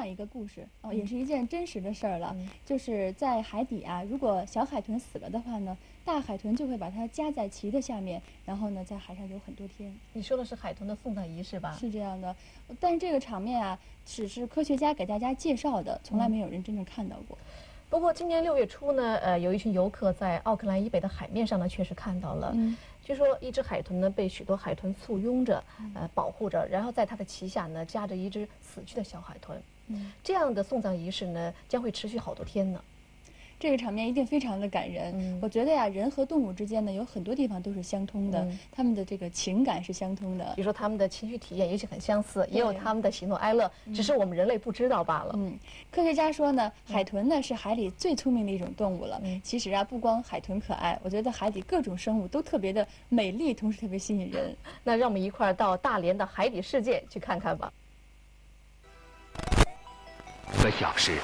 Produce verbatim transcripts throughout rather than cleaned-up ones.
样一个故事哦，也是一件真实的事儿了。 嗯、 就是在海底啊，如果小海豚死了的话呢，大海豚就会把它夹在鳍的下面，然后呢，在海上游很多天。 你说的是海豚的送葬仪式吧？ 是这样的，但是这个场面啊，只是科学家给大家介绍的，从来没有人真正看到过。嗯、 不过今年六月初呢，呃，有一群游客在奥克兰以北的海面上呢，确实看到了。嗯 据说一只海豚呢被许多海豚簇拥着，呃，保护着，然后在它的鳍下呢夹着一只死去的小海豚。嗯，这样的送葬仪式呢将会持续好多天呢。 这个场面一定非常的感人。嗯、我觉得呀，人和动物之间呢有很多地方都是相通的，嗯、他们的这个情感是相通的。 比如说他们的情绪体验也许很相似，也有他们的喜怒哀乐，只是我们人类不知道罢了。 嗯，科学家说呢，海豚呢是海里最聪明的一种动物了。嗯、其实啊，不光海豚可爱，我觉得海底各种生物都特别的美丽，同时特别吸引人。 那让我们一块儿到大连的海底世界去看看吧。 一个小时。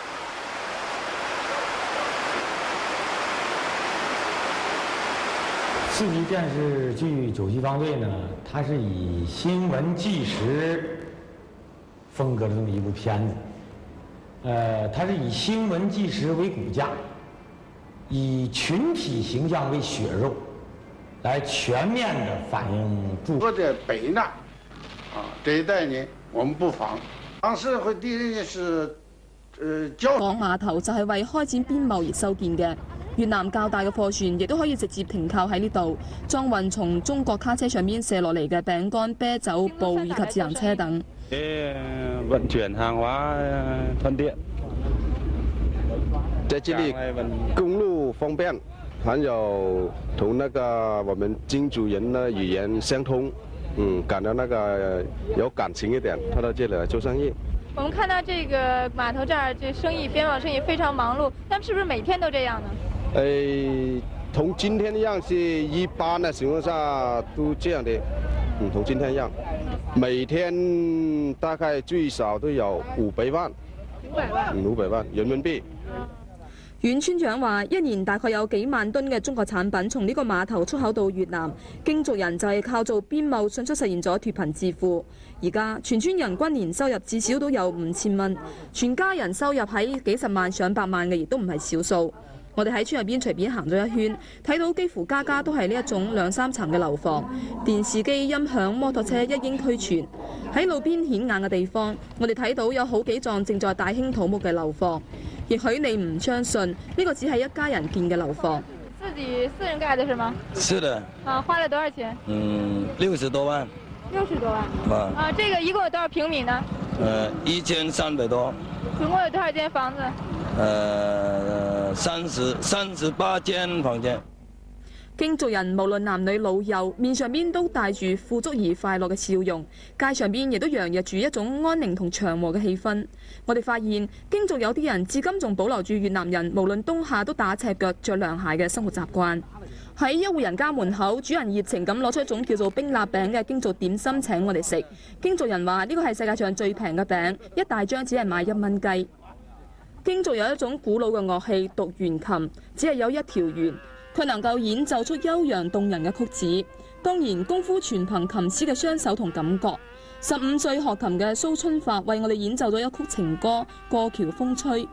四级电视剧《九级方队》呢，它是以新闻纪实风格的这么一部片子。呃，它是以新闻纪实为骨架，以群体形象为血肉，来全面的反映驻。 说在北难，啊这一带呢，我们布防，当時佢啲是，誒交。 港碼頭就係為開展邊貿而修建嘅。 越南較大嘅貨船亦都可以直接停靠喺呢度，裝運從中國卡車上面卸落嚟嘅餅乾、啤酒、布以及自行車等。 vận chuyển hàng hóa thuận tiện， 在这里公路方便，还有同那个我们金主人的语言相通，嗯，感到那个有感情一点，他到这里来做生意。 我们看到这个码头这儿，这生意边贸生意非常忙碌，他们是不是每天都这样呢？ 呃，同今天一样，是一般的情况下都这样的，嗯，同今天一样，每天大概最少都有五百萬， 五百萬， 嗯，五百萬人民幣。 阮村長話：一年大概有幾萬噸嘅中國產品從呢個碼頭出口到越南，京族人就係靠做邊貿迅速實現咗脫貧致富。而家全村人均年收入至少都有五千蚊，全家人收入喺幾十萬上百萬嘅，亦都唔係少數。我哋喺村入邊隨便行咗一圈，睇到幾乎家家都係呢一種兩三層嘅樓房，電視機、音響、摩托車一應俱全。喺路邊顯眼嘅地方，我哋睇到有好幾幢正在大興土木嘅樓房。 也許你唔相信，呢個只係一家人建嘅樓房。 自己私人蓋的是嗎？ 是的。 啊，花了多少錢？ 嗯，六十多萬。 六十多萬。啊。啊，這個一共有多少平米呢？ 呃，一千三百多。 總共有多少間房子？ 呃，三十三十八間房間。 京族人無論男女老幼，面上邊都帶住富足而快樂嘅笑容，街上邊亦都洋溢住一種安寧同祥和嘅氣氛。我哋發現京族有啲人至今仲保留住越南人無論冬夏都打赤腳着涼鞋嘅生活習慣。喺一戶人家門口，主人熱情咁攞出一種叫做冰臘餅嘅京族點心請我哋食。京族人話呢個係世界上最平嘅餅，一大張只係賣一蚊雞。京族有一種古老嘅樂器獨弦琴，只係有一條弦。 佢能夠演奏出悠揚動人嘅曲子，當然功夫全憑琴師嘅雙手同感覺。十五歲學琴嘅蘇春發為我哋演奏咗一曲情歌《過橋風吹》。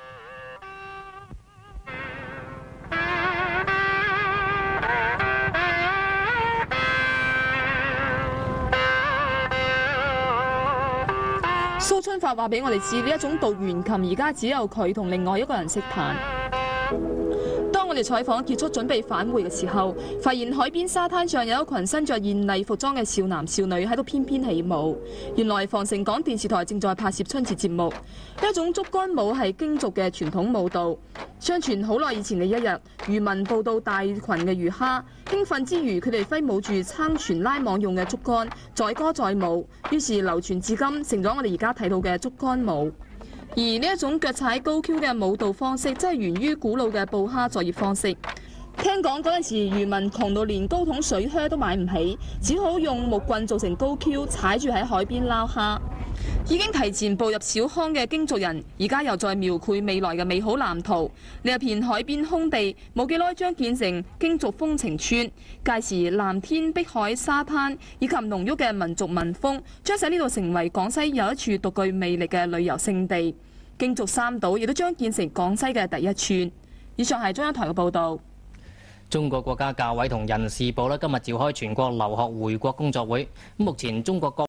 蘇春發話俾我哋知，呢一種獨弦琴而家只有佢同另外一個人識彈。 當我哋採訪結束準備返回嘅時候，發現海邊沙灘上有一群身着豔麗服裝嘅少男少女喺度翩翩起舞。原來防城港電視台正在拍攝春節節目。呢一種竹竿舞係京族嘅傳統舞蹈。相傳好耐以前嘅一日，漁民捕到大群嘅魚蝦，興奮之餘，佢哋揮舞住撐船拉網用嘅竹竿，載歌載舞，於是流傳至今，成咗我哋而家睇到嘅竹竿舞。 而呢一種腳踩高蹺嘅舞蹈方式，真係源於古老嘅捕蝦作業方式。聽講嗰陣時，漁民窮到連高筒水靴都買唔起，只好用木棍做成高蹺，踩住喺海邊撈蝦。 已經提前步入小康嘅京族人，而家又在描繪未來嘅美好藍圖。呢一片海邊空地冇幾耐將建成京族風情村，屆時藍天、碧海、沙灘以及濃郁嘅民族民風，將使呢度成為廣西又一處獨具魅力嘅旅遊勝地。京族三島亦都將建成廣西嘅第一村。以上係中央台嘅報導。 中國國家教委同人事部咧今日召開全國留學回國工作會。目前中國各